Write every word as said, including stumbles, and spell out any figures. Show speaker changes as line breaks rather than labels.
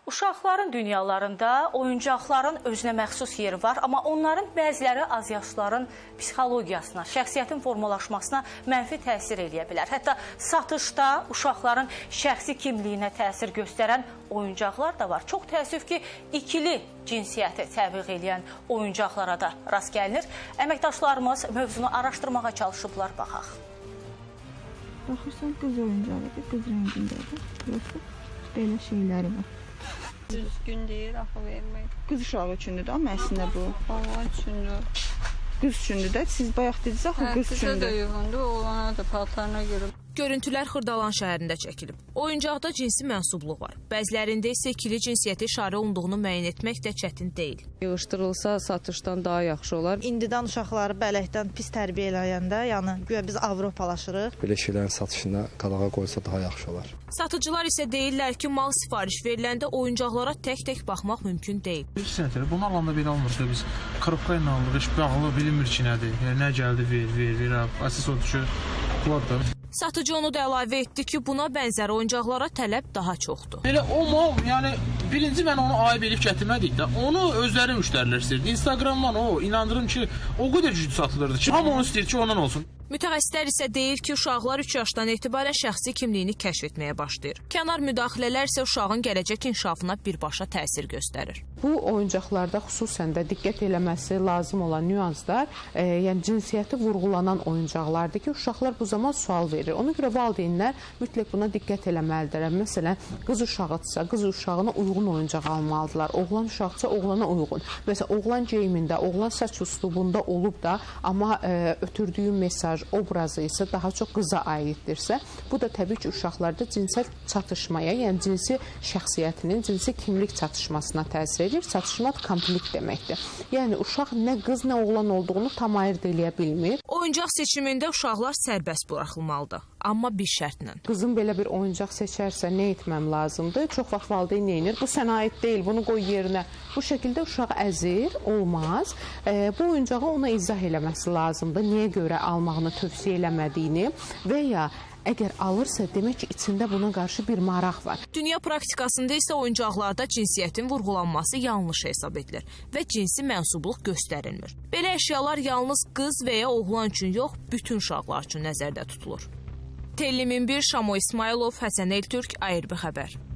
Uşaqların dünyalarında oyuncaqların özünə məxsus yeri var, amma onların bəziləri azyaşlıların psixologiyasına, şəxsiyyətin formalaşmasına mənfi təsir eləyə bilər. Hətta satışda uşaqların şəxsi kimliyinə təsir göstərən oyuncaqlar da var. Çox təəssüf ki, ikili cinsiyyəti təbliğ eləyən oyuncaqlara da rast gəlinir. Əməkdaşlarımız mövzunu araşdırmağa çalışıblar, baxaq.
Baxırsan, qız oyuncaqdır, qız rəngindədir. Yoxsa belə şeyləri var.
Düzgün deyil, axı vermək.
Qız uşağı üçündür də, amma əslində bu.
Baba üçündür.
Qız üçündür də, siz bayaq dediniz, axı qız üçündür.
Hə, qıza da uyğundur, oğlana da paltarına görə.
Görüntülər Xırdalan şəhərində çəkilib. Oyuncaqda cinsi mənsubluq var. Bəzilərində isə ikili cinsiyyəti işarə olunduğunu müəyyən etmək də çətin deyil.
Yığışdırılsa satışdan daha yaxşı olar.
İndidən uşaqları bələkdən pis tərbiyə eləyəndə, yəni güya biz avropalaşırıq.
Belə şeylərin satışına qadağa qoysa daha yaxşı olar.
Satıcılar isə deyirlər ki, mal sifariş veriləndə oyuncaqlara tək-tək baxmaq mümkün deyil.
Bir sənətdir, bunu alanda belə almırıq da biz. Kırıqqa ilə alırıq, bağlı bilinmir ki, nədir. Yəni, nə gəldi, ver, ver, ver. Əsas odur ki, var da.
Satıcı onu da əlavə etdi ki, buna bənzər oyuncaqlara tələb daha çoxdur.
Elə o mal, yəni birinci mən onu ayıb elib gətirmədik də, onu özləri müştərilər istəyirdi. Instagramdan o, inandırım ki, o qədər güclü satılırdı ki, hamı onu istəyir ki, ondan olsun.
Mütəxəssislər isə deyir ki, uşaqlar üç yaşdan etibarən şəxsi kimliyini kəşf etməyə başlayır. Kənar müdaxilələr isə uşağın gələcək inkişafına birbaşa təsir göstərir.
Bu oyuncaqlarda xüsusən də diqqət eləməsi lazım olan nüanslar, e, yəni cinsiyyəti vurğulanan oyuncaqlardır ki, uşaqlar bu zaman sual verir. Ona görə valideynlər mütləq buna diqqət eləməlidirlər. Məsələn, qız uşağıdırsa, qız uşağına uyğun oyuncaq almalıdırlar. Oğlan uşaqsa oğlana uyğun. Məsələn, oğlan geyimində, oğlan saç üslubunda olub da, amma e, ötürdüyü mesaj, obrazı isə daha çox qıza aiddirsə, bu da təbii ki, uşaqlarda cinsel çatışmaya, yəni cinsi şəxsiyyətinin, cinsi kimlik çatışmasına təsir edir. Çatışma konflikt deməkdir. Yəni, uşaq nə qız, nə oğlan olduğunu tam ayırt eləyə bilmir.
Oyuncaq seçimində uşaqlar sərbəst buraxılmalıdır, amma bir şərtlə.
Qızım belə bir oyuncaq seçərsə, nə etməm lazımdır? Çox vaxt valideyn neyinir? Bu sənə aid deyil, bunu qoy yerinə. Bu şəkildə uşaq əzir, olmaz. E, bu oyuncağı ona izah eləməsi lazımdır. Niyə görə almağını tövsiyə eləmədiyini və ya əgər alırsa, demək ki, içində buna qarşı bir maraq var.
Dünya praktikasında isə oyuncaqlarda cinsiyyətin vurğulanması yanlış hesab edilir və cinsi mənsubluq göstərilmir. Belə əşyalar yalnız qız və ya oğlan üçün yox, bütün uşaqlar üçün nəzərdə tutulur. Tellimin bir Şamo İsmailov, Həsən Eltürk, A R B xəbər.